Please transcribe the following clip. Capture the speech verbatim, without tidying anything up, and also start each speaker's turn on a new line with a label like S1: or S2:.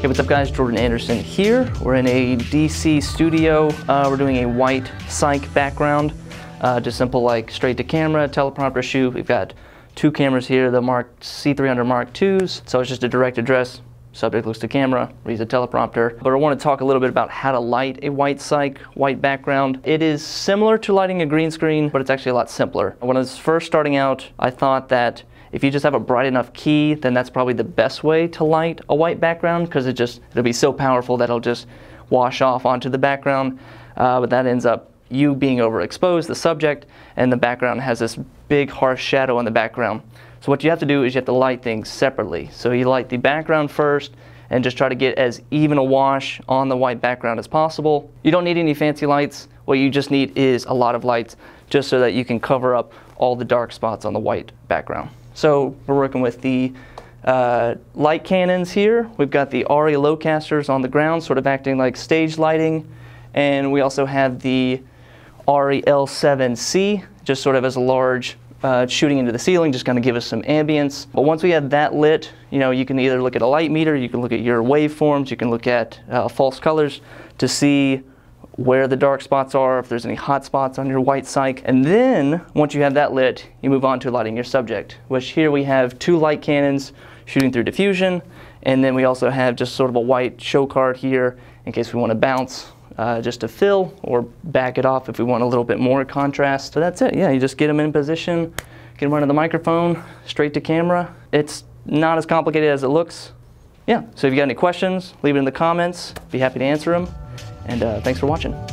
S1: Hey, what's up guys, Jordan Anderson here. We're in a D C studio. Uh, we're doing a white cyc background. Uh, just simple like straight to camera, teleprompter shoot. We've got two cameras here, the Mark C three hundred Mark twos. So it's just a direct address. Subject looks to camera, reads a teleprompter. But I want to talk a little bit about how to light a white cyc, white background. It is similar to lighting a green screen, but it's actually a lot simpler. When I was first starting out, I thought that if you just have a bright enough key, then that's probably the best way to light a white background, because it just, it'll be so powerful that it'll just wash off onto the background. Uh, but that ends up you being overexposed, the subject, and the background has this big harsh shadow in the background. So what you have to do is you have to light things separately. So you light the background first and just try to get as even a wash on the white background as possible. You don't need any fancy lights. What you just need is a lot of lights just so that you can cover up all the dark spots on the white background. So we're working with the uh, light cannons here. We've got the ARRI Lowcasters on the ground, sort of acting like stage lighting. And we also have the ARRI L seven C, just sort of as a large uh, shooting into the ceiling, just kind of give us some ambience. But once we have that lit, you know, you can either look at a light meter, you can look at your waveforms, you can look at uh, false colors to see where the dark spots are, if there's any hot spots on your white cyc. And then, once you have that lit, you move on to lighting your subject, which here we have two light cannons shooting through diffusion, and then we also have just sort of a white show card here in case we want to bounce uh, just to fill, or back it off if we want a little bit more contrast. So that's it, yeah, you just get them in position, get them running the microphone, straight to camera. It's not as complicated as it looks. Yeah, so if you got any questions, leave it in the comments. Be happy to answer them. And uh, thanks for watching.